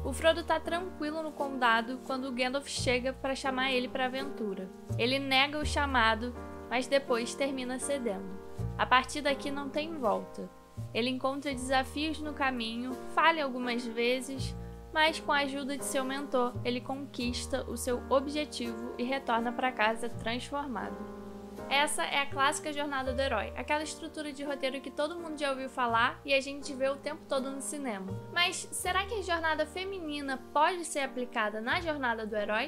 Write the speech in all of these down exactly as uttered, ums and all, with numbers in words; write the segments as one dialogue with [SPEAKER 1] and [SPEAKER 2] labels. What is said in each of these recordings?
[SPEAKER 1] O Frodo tá tranquilo no condado quando o Gandalf chega para chamar ele para a aventura. Ele nega o chamado, mas depois termina cedendo. A partir daqui não tem volta. Ele encontra desafios no caminho, falha algumas vezes, mas com a ajuda de seu mentor, ele conquista o seu objetivo e retorna para casa transformado. Essa é a clássica jornada do herói, aquela estrutura de roteiro que todo mundo já ouviu falar e a gente vê o tempo todo no cinema. Mas será que a jornada feminina pode ser aplicada na jornada do herói?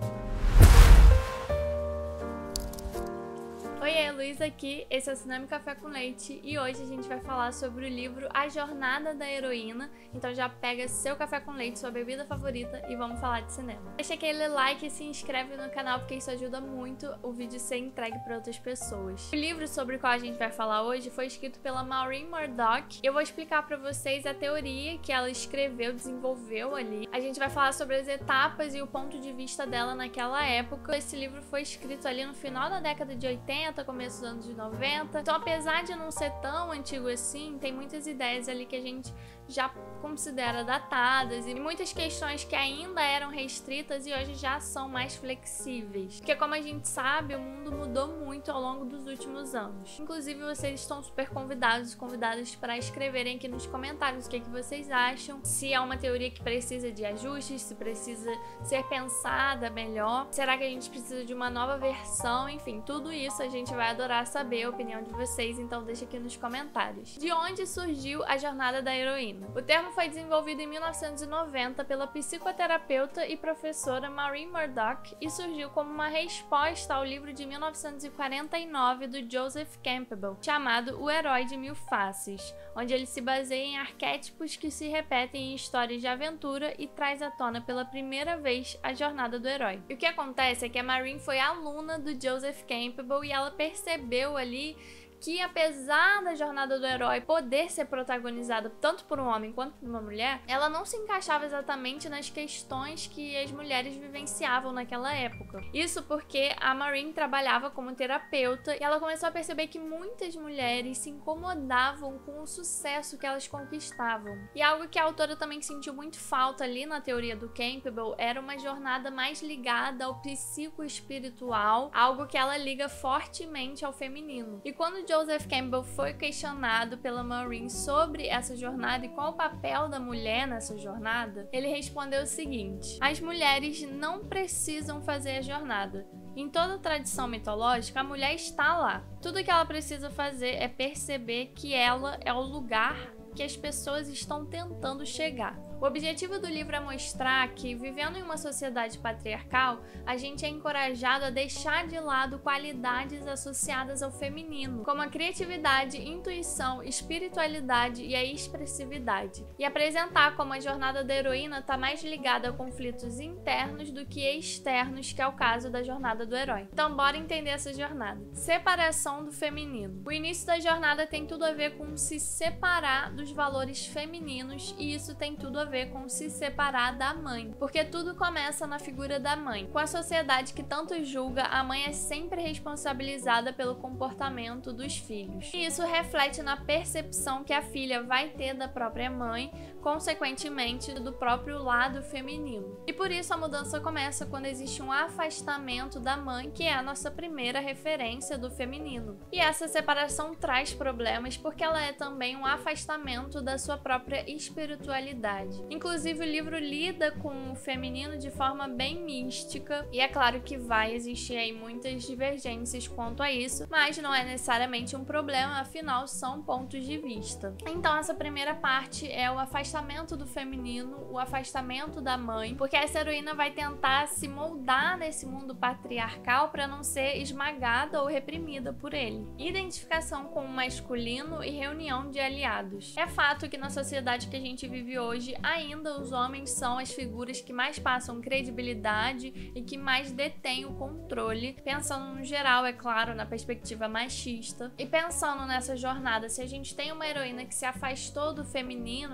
[SPEAKER 1] Oi, é a Luísa aqui, esse é o Cinema e Café com Leite e hoje a gente vai falar sobre o livro A Jornada da Heroína, então já pega seu café com leite, sua bebida favorita e vamos falar de cinema. Deixa aquele like e se inscreve no canal porque isso ajuda muito o vídeo ser entregue para outras pessoas. O livro sobre o qual a gente vai falar hoje foi escrito pela Maureen Murdock. Eu vou explicar para vocês a teoria que ela escreveu, desenvolveu ali. A gente vai falar sobre as etapas e o ponto de vista dela naquela época. Esse livro foi escrito ali no final da década de oitenta, começo dos anos de noventa. Então, apesar de não ser tão antigo assim, tem muitas ideias ali que a gente já considera datadas e muitas questões que ainda eram restritas e hoje já são mais flexíveis. Porque, como a gente sabe, o mundo mudou muito ao longo dos últimos anos. Inclusive, vocês estão super convidados e convidadas para escreverem aqui nos comentários o que, é que vocês acham, se é uma teoria que precisa de ajustes, se precisa ser pensada melhor, será que a gente precisa de uma nova versão, enfim, tudo isso a gente vai adorar saber a opinião de vocês, então deixa aqui nos comentários. De onde surgiu a jornada da heroína? O termo foi desenvolvido em mil novecentos e noventa pela psicoterapeuta e professora Maureen Murdock e surgiu como uma resposta ao livro de mil novecentos e quarenta e nove do Joseph Campbell, chamado O Herói de Mil Faces, onde ele se baseia em arquétipos que se repetem em histórias de aventura e traz à tona pela primeira vez a jornada do herói. E o que acontece é que a Maureen foi aluna do Joseph Campbell e ela percebeu ali que, apesar da jornada do herói poder ser protagonizada tanto por um homem quanto por uma mulher, ela não se encaixava exatamente nas questões que as mulheres vivenciavam naquela época. Isso porque a Maureen trabalhava como terapeuta e ela começou a perceber que muitas mulheres se incomodavam com o sucesso que elas conquistavam. E algo que a autora também sentiu muito falta ali na teoria do Campbell era uma jornada mais ligada ao psicoespiritual, algo que ela liga fortemente ao feminino. E quando Joseph Campbell foi questionado pela Maureen sobre essa jornada e qual o papel da mulher nessa jornada, ele respondeu o seguinte: as mulheres não precisam fazer a jornada. Em toda tradição mitológica, a mulher está lá. Tudo que ela precisa fazer é perceber que ela é o lugar que as pessoas estão tentando chegar. O objetivo do livro é mostrar que, vivendo em uma sociedade patriarcal, a gente é encorajado a deixar de lado qualidades associadas ao feminino, como a criatividade, intuição, espiritualidade e a expressividade, e apresentar como a jornada da heroína está mais ligada a conflitos internos do que externos, que é o caso da jornada do herói. Então, bora entender essa jornada. Separação do feminino. O início da jornada tem tudo a ver com se separar dos valores femininos, e isso tem tudo a ver com se separar da mãe, porque tudo começa na figura da mãe. Com a sociedade que tanto julga, a mãe é sempre responsabilizada pelo comportamento dos filhos. E isso reflete na percepção que a filha vai ter da própria mãe, consequentemente do próprio lado feminino. E por isso a mudança começa quando existe um afastamento da mãe, que é a nossa primeira referência do feminino. E essa separação traz problemas porque ela é também um afastamento da sua própria espiritualidade. Inclusive, o livro lida com o feminino de forma bem mística, e é claro que vai existir aí muitas divergências quanto a isso, mas não é necessariamente um problema, afinal são pontos de vista. Então, essa primeira parte é o afastamento do feminino, o afastamento da mãe, porque essa heroína vai tentar se moldar nesse mundo patriarcal para não ser esmagada ou reprimida por ele. Identificação com o masculino e reunião de aliados. É fato que na sociedade que a gente vive hoje, ainda os homens são as figuras que mais passam credibilidade e que mais detêm o controle, pensando no geral, é claro, na perspectiva machista. E pensando nessa jornada, se a gente tem uma heroína que se afastou do feminino, da figura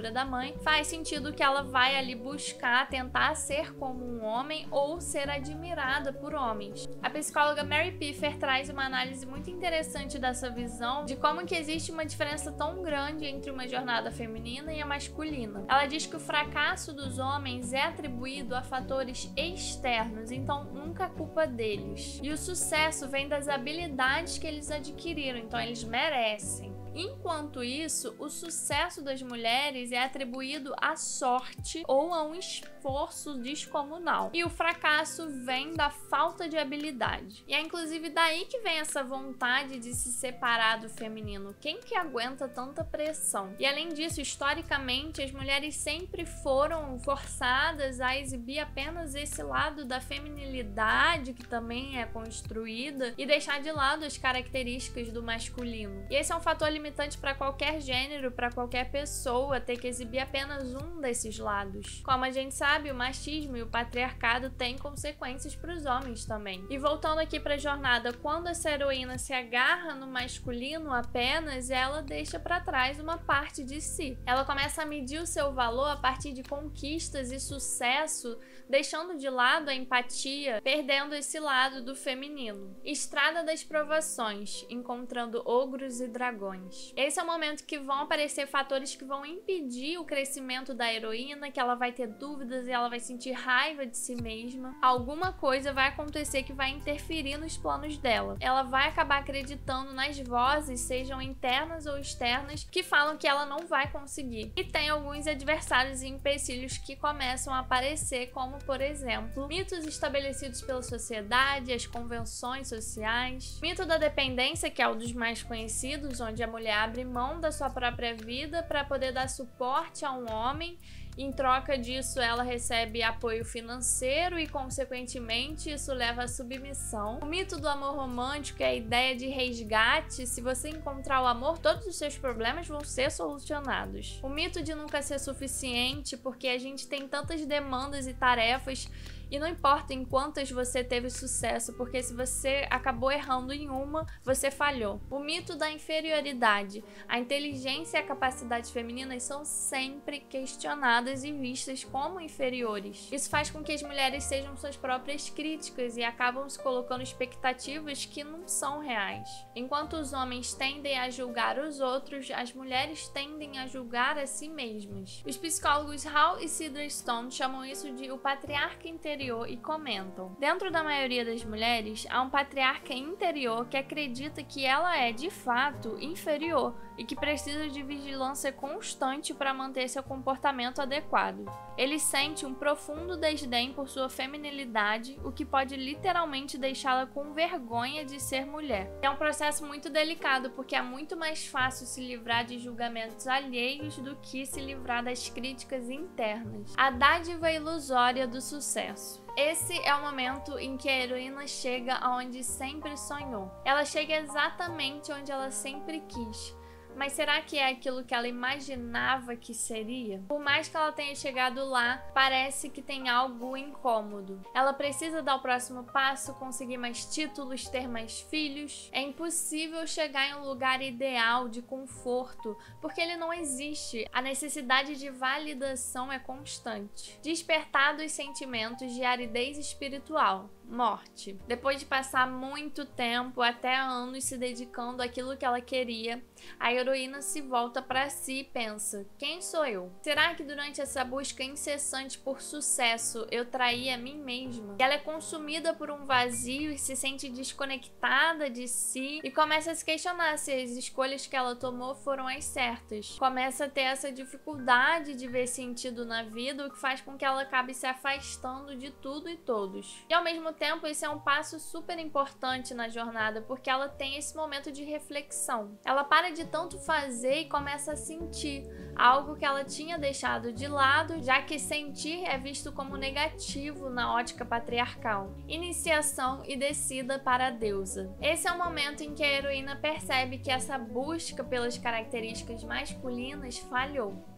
[SPEAKER 1] figura da mãe, faz sentido que ela vai ali buscar tentar ser como um homem ou ser admirada por homens. A psicóloga Mary Piffer traz uma análise muito interessante dessa visão de como que existe uma diferença tão grande entre uma jornada feminina e a masculina. Ela diz que o fracasso dos homens é atribuído a fatores externos, então nunca é culpa deles. E o sucesso vem das habilidades que eles adquiriram, então eles merecem. Enquanto isso, o sucesso das mulheres é atribuído à sorte ou a um esforço descomunal. E o fracasso vem da falta de habilidade. E é inclusive daí que vem essa vontade de se separar do feminino. Quem que aguenta tanta pressão? E além disso, historicamente, as mulheres sempre foram forçadas a exibir apenas esse lado da feminilidade, que também é construída, e deixar de lado as características do masculino. E esse é um fator limitante para qualquer gênero, para qualquer pessoa, ter que exibir apenas um desses lados. Como a gente sabe, o machismo e o patriarcado têm consequências para os homens também. E voltando aqui para a jornada, quando essa heroína se agarra no masculino apenas, ela deixa para trás uma parte de si. Ela começa a medir o seu valor a partir de conquistas e sucesso, deixando de lado a empatia, perdendo esse lado do feminino. Estrada das provações, encontrando ogros e dragões. Esse é o momento que vão aparecer fatores que vão impedir o crescimento da heroína, que ela vai ter dúvidas e ela vai sentir raiva de si mesma. Alguma coisa vai acontecer que vai interferir nos planos dela. Ela vai acabar acreditando nas vozes, sejam internas ou externas, que falam que ela não vai conseguir. E tem alguns adversários e empecilhos que começam a aparecer, como, por exemplo, mitos estabelecidos pela sociedade, as convenções sociais, mito da dependência, que é um dos mais conhecidos, onde a mulher abre mão da sua própria vida para poder dar suporte a um homem. Em troca disso, ela recebe apoio financeiro e, consequentemente, isso leva à submissão. O mito do amor romântico é a ideia de resgate. Se você encontrar o amor, todos os seus problemas vão ser solucionados. O mito de nunca ser suficiente, porque a gente tem tantas demandas e tarefas e não importa em quantas você teve sucesso, porque se você acabou errando em uma, você falhou. O mito da inferioridade. A inteligência e a capacidade femininas são sempre questionadas e vistas como inferiores. Isso faz com que as mulheres sejam suas próprias críticas e acabam se colocando expectativas que não são reais. Enquanto os homens tendem a julgar os outros, as mulheres tendem a julgar a si mesmas. Os psicólogos Hall e Cedar Stone chamam isso de o patriarca interior e comentam: dentro da maioria das mulheres, há um patriarca interior que acredita que ela é, de fato, inferior e que precisa de vigilância constante para manter seu comportamento adequado. Ele sente um profundo desdém por sua feminilidade, o que pode literalmente deixá-la com vergonha de ser mulher. É um processo muito delicado, porque é muito mais fácil se livrar de julgamentos alheios do que se livrar das críticas internas. A dádiva ilusória do sucesso. Esse é o momento em que a heroína chega aonde sempre sonhou. Ela chega exatamente onde ela sempre quis. Mas será que é aquilo que ela imaginava que seria? Por mais que ela tenha chegado lá, parece que tem algo incômodo. Ela precisa dar o próximo passo, conseguir mais títulos, ter mais filhos. É impossível chegar em um lugar ideal de conforto, porque ele não existe. A necessidade de validação é constante. Despertar dos sentimentos de aridez espiritual. Morte. Depois de passar muito tempo, até anos, se dedicando àquilo que ela queria, a heroína se volta para si e pensa: quem sou eu? Será que durante essa busca incessante por sucesso eu traí a mim mesma? E ela é consumida por um vazio e se sente desconectada de si e começa a se questionar se as escolhas que ela tomou foram as certas. Começa a ter essa dificuldade de ver sentido na vida, o que faz com que ela acabe se afastando de tudo e todos. E ao mesmo tempo, esse é um passo super importante na jornada, porque ela tem esse momento de reflexão. Ela para de tanto fazer e começa a sentir, algo que ela tinha deixado de lado, já que sentir é visto como negativo na ótica patriarcal. Iniciação e descida para a deusa. Esse é o momento em que a heroína percebe que essa busca pelas características masculinas falhou.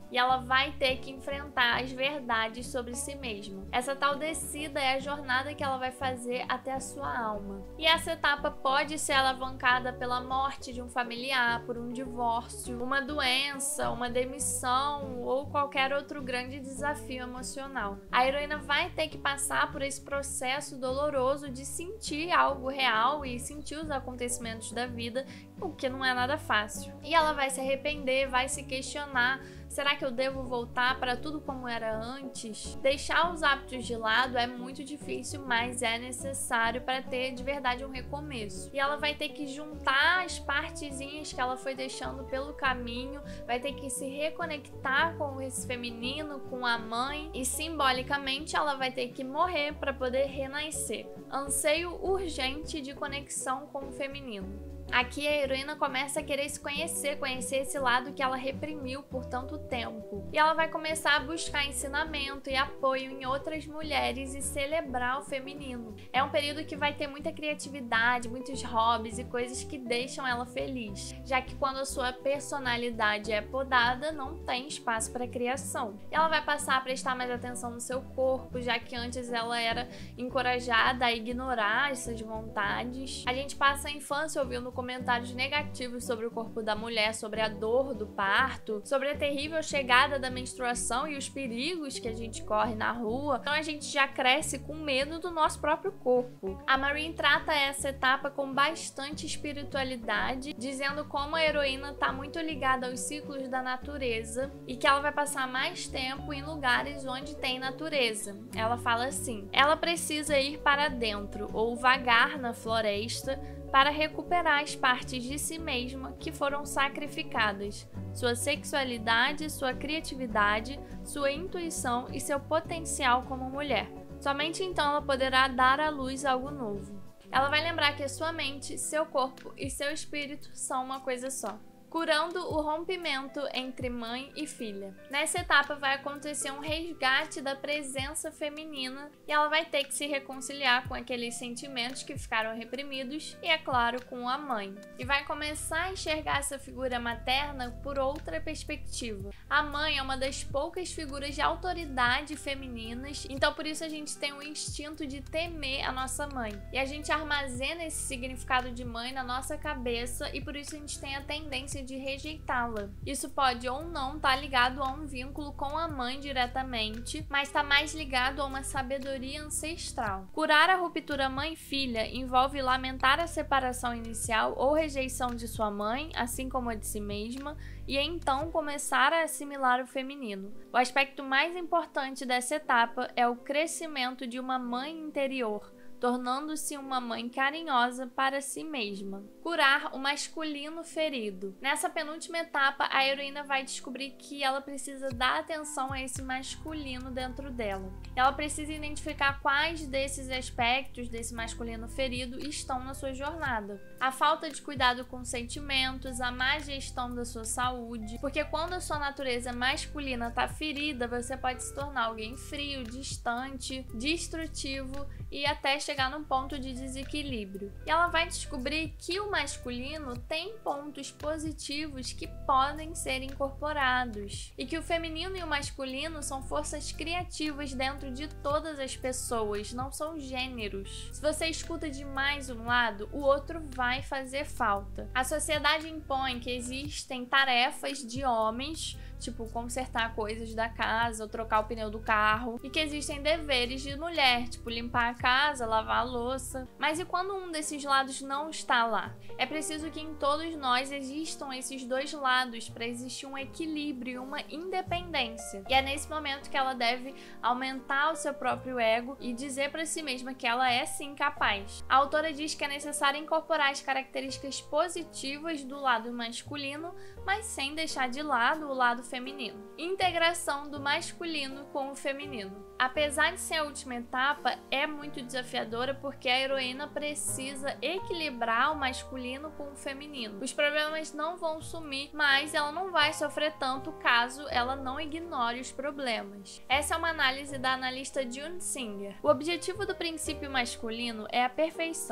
[SPEAKER 1] e ela vai ter que enfrentar as verdades sobre si mesma. Essa tal descida é a jornada que ela vai fazer até a sua alma. E essa etapa pode ser alavancada pela morte de um familiar, por um divórcio, uma doença, uma demissão ou qualquer outro grande desafio emocional. A heroína vai ter que passar por esse processo doloroso de sentir algo real e sentir os acontecimentos da vida, o que não é nada fácil. E ela vai se arrepender, vai se questionar: será que eu devo voltar para tudo como era antes? Deixar os hábitos de lado é muito difícil, mas é necessário para ter de verdade um recomeço. E ela vai ter que juntar as partezinhas que ela foi deixando pelo caminho, vai ter que se reconectar com esse feminino, com a mãe, e simbolicamente ela vai ter que morrer para poder renascer. Anseio urgente de conexão com o feminino. Aqui a heroína começa a querer se conhecer, conhecer esse lado que ela reprimiu por tanto tempo. E ela vai começar a buscar ensinamento e apoio em outras mulheres e celebrar o feminino. É um período que vai ter muita criatividade, muitos hobbies e coisas que deixam ela feliz, já que quando a sua personalidade é podada, não tem espaço para criação. E ela vai passar a prestar mais atenção no seu corpo, já que antes ela era encorajada a ignorar essas vontades. A gente passa a infância ouvindo comentários negativos sobre o corpo da mulher, sobre a dor do parto, sobre a terrível chegada da menstruação e os perigos que a gente corre na rua. Então a gente já cresce com medo do nosso próprio corpo. A Marine trata essa etapa com bastante espiritualidade, dizendo como a heroína está muito ligada aos ciclos da natureza e que ela vai passar mais tempo em lugares onde tem natureza. Ela fala assim: ela precisa ir para dentro ou vagar na floresta para recuperar as partes de si mesma que foram sacrificadas, sua sexualidade, sua criatividade, sua intuição e seu potencial como mulher. Somente então ela poderá dar à luz algo novo. Ela vai lembrar que a sua mente, seu corpo e seu espírito são uma coisa só, curando o rompimento entre mãe e filha. Nessa etapa vai acontecer um resgate da presença feminina e ela vai ter que se reconciliar com aqueles sentimentos que ficaram reprimidos e, é claro, com a mãe. E vai começar a enxergar essa figura materna por outra perspectiva. A mãe é uma das poucas figuras de autoridade femininas, então por isso a gente tem o instinto de temer a nossa mãe. E a gente armazena esse significado de mãe na nossa cabeça e por isso a gente tem a tendência de rejeitá-la. Isso pode ou não estar ligado a um vínculo com a mãe diretamente, mas está mais ligado a uma sabedoria ancestral. Curar a ruptura mãe-filha envolve lamentar a separação inicial ou rejeição de sua mãe, assim como a de si mesma, e então começar a assimilar o feminino. O aspecto mais importante dessa etapa é o crescimento de uma mãe interior, tornando-se uma mãe carinhosa para si mesma. Curar o masculino ferido. Nessa penúltima etapa, a heroína vai descobrir que ela precisa dar atenção a esse masculino dentro dela. Ela precisa identificar quais desses aspectos desse masculino ferido estão na sua jornada. A falta de cuidado com sentimentos, a má gestão da sua saúde, porque quando a sua natureza masculina está ferida, você pode se tornar alguém frio, distante, destrutivo e até chegar num ponto de desequilíbrio. E ela vai descobrir que o masculino tem pontos positivos que podem ser incorporados e que o feminino e o masculino são forças criativas dentro de todas as pessoas, não são gêneros. Se você escuta demais um lado, o outro vai fazer falta. A sociedade impõe que existem tarefas de homens, tipo consertar coisas da casa ou trocar o pneu do carro, e que existem deveres de mulher, tipo limpar a casa, lavar a louça. Mas e quando um desses lados não está lá? É preciso que em todos nós existam esses dois lados para existir um equilíbrio, uma independência. E é nesse momento que ela deve aumentar o seu próprio ego e dizer para si mesma que ela é sim capaz. A autora diz que é necessário incorporar as características positivas do lado masculino, mas sem deixar de lado o lado feminino. Integração do masculino com o feminino. Apesar de ser a última etapa, é muito desafiadora porque a heroína precisa equilibrar o masculino com o feminino. Os problemas não vão sumir, mas ela não vai sofrer tanto caso ela não ignore os problemas. Essa é uma análise da analista June Singer. O objetivo do princípio masculino é a perfeição.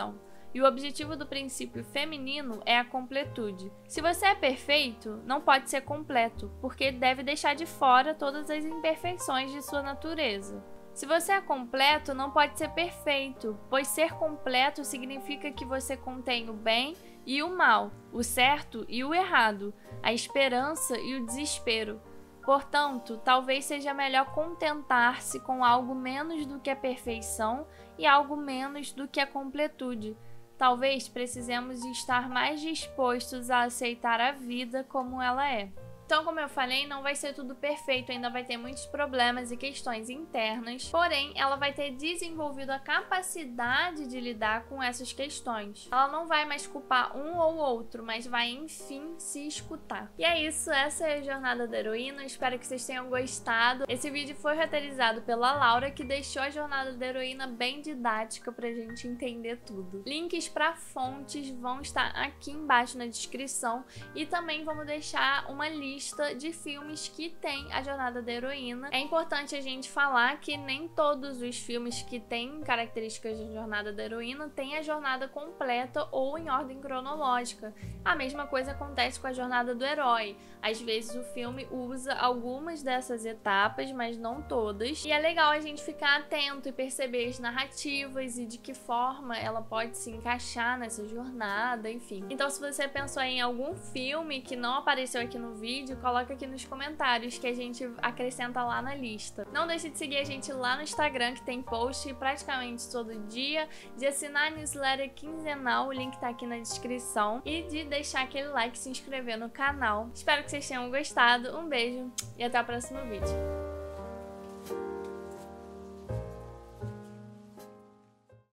[SPEAKER 1] e o objetivo do princípio feminino é a completude. Se você é perfeito, não pode ser completo, porque deve deixar de fora todas as imperfeições de sua natureza. Se você é completo, não pode ser perfeito, pois ser completo significa que você contém o bem e o mal, o certo e o errado, a esperança e o desespero. Portanto, talvez seja melhor contentar-se com algo menos do que a perfeição e algo menos do que a completude. Talvez precisemos estar mais dispostos a aceitar a vida como ela é. Então, como eu falei, não vai ser tudo perfeito, ainda vai ter muitos problemas e questões internas, porém, ela vai ter desenvolvido a capacidade de lidar com essas questões. Ela não vai mais culpar um ou outro, mas vai, enfim, se escutar. E é isso, essa é a jornada da heroína, espero que vocês tenham gostado. Esse vídeo foi roteirizado pela Laura, que deixou a jornada da heroína bem didática pra gente entender tudo. Links para fontes vão estar aqui embaixo na descrição e também vamos deixar uma lista de filmes que tem a jornada da heroína. É importante a gente falar que nem todos os filmes que têm características de jornada da heroína têm a jornada completa ou em ordem cronológica. A mesma coisa acontece com a jornada do herói. Às vezes o filme usa algumas dessas etapas, mas não todas. E é legal a gente ficar atento e perceber as narrativas e de que forma ela pode se encaixar nessa jornada, enfim. Então, se você pensou em algum filme que não apareceu aqui no vídeo, coloca aqui nos comentários que a gente acrescenta lá na lista. Não deixe de seguir a gente lá no Instagram, que tem post praticamente todo dia, de assinar a newsletter quinzenal, o link tá aqui na descrição, e de deixar aquele like e se inscrever no canal. Espero que vocês tenham gostado, um beijo e até o próximo vídeo.